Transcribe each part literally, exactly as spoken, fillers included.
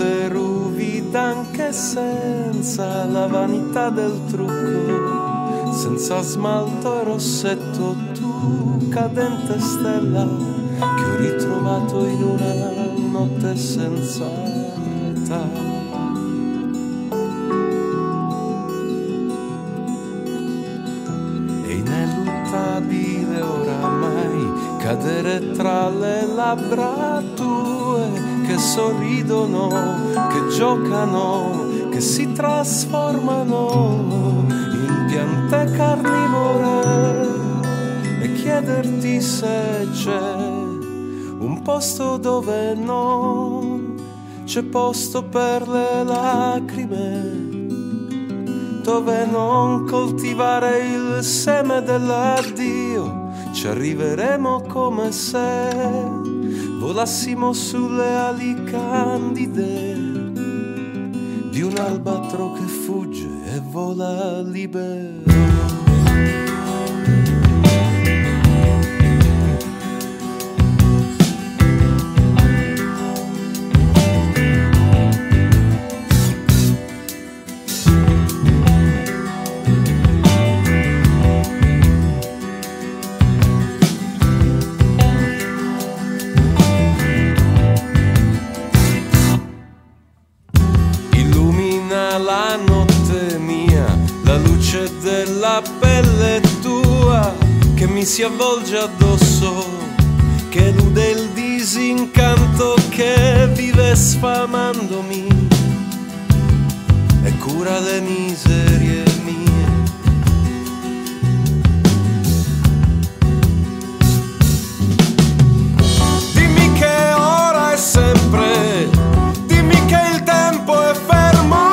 le ruvide anche senza la vanità del trucco, senza smalto e rossetto, tu cadente stella che ho ritrovato in una notte senza età. Oramai cadere tra le labbra tue che sorridono, che giocano, che si trasformano in piante carnivore e chiederti se c'è un posto dove non c'è posto per le lacrime, dove non coltivare il seme dell'addio. Ci arriveremo come se volassimo sulle ali candide di un albatro che fugge e vola libero. La notte mia, la luce della pelle tua che mi si avvolge addosso, che elude il disincanto che vive sfamandomi e cura le miserie mie. Dimmi che ora è sempre, dimmi che il tempo è fermo,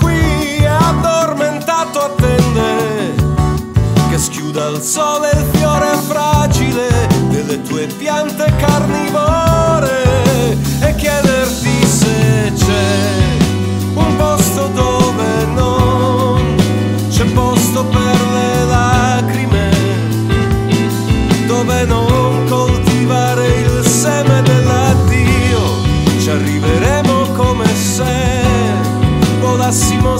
attende che schiuda il sole il fiore fragile delle tue piante carnivore e chiederti se c'è un posto dove non c'è posto per le lacrime, dove non coltivare il seme dell'addio. Ci arriveremo come se volassimo